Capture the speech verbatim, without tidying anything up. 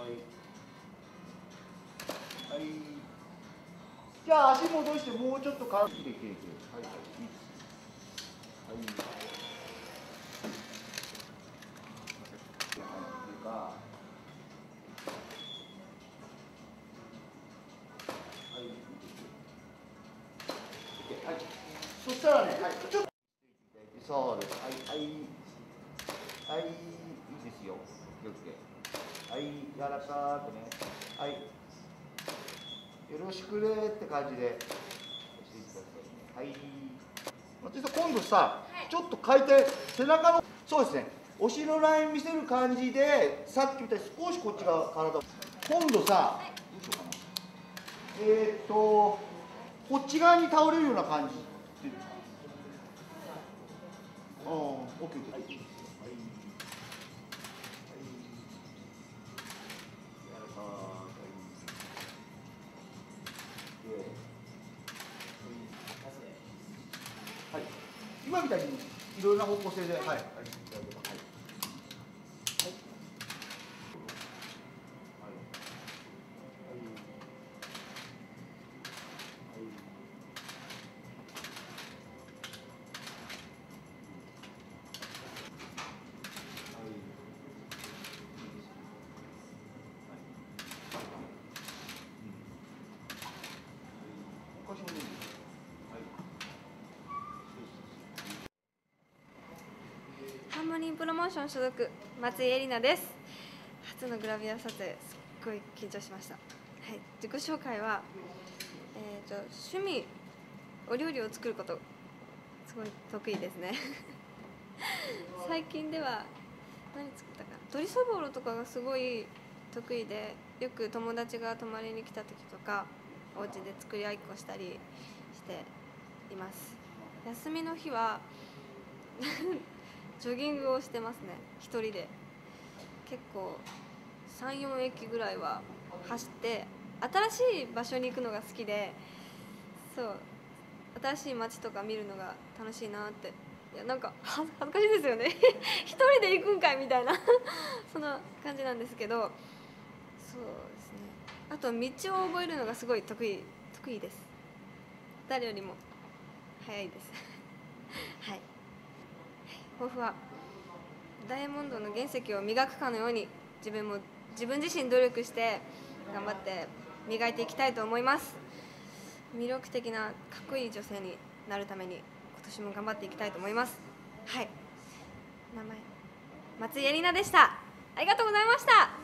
はい。じゃあ足戻してもうちょっと軽くできる。はいはい。はい。はい。そしたらね、はい、ちょっとそうです。はいはいはい、いいですよ。気をつけ。はい、柔らかくね。はい。よろしくねって感じで押していってくださいね。はい。松井さん、今度さ、はい、ちょっと回転、背中の、そうですね。お尻のライン見せる感じで、さっきみたいに少しこっち側体を。今度さ、はい、どうしようかな。えーっと、こっち側に倒れるような感じ。ああ、オッケーオッケー。はい。はい。はい、今みたいにいろいろな方向性で、はい、はい、はい、はい。 ハーモニープロモーション所属松井絵里奈です。初のグラビア撮影、すっごい緊張しました。はい、自己紹介は、えーと、趣味お料理を作ることすごい得意ですね最近では何作ったかな、鶏そぼろとかがすごい得意で、よく友達が泊まりに来た時とかお家で作り合いっこしたりしています。休みの日はジョギングをしてますね、一人で。結構さん、よん駅ぐらいは走って、新しい場所に行くのが好きで、そう新しい街とか見るのが楽しいなって。いや、なんか恥ずかしいですよね一人で行くんかいみたいなそんな感じなんですけど、そうですね、あと道を覚えるのがすごい得意得意です。誰よりも早いですはい、抱負はダイヤモンドの原石を磨くかのように、自分も自分自身努力して頑張って磨いていきたいと思います。魅力的なかっこいい女性になるために今年も頑張っていきたいと思います。はい、名前松井絵里奈でした。ありがとうございました。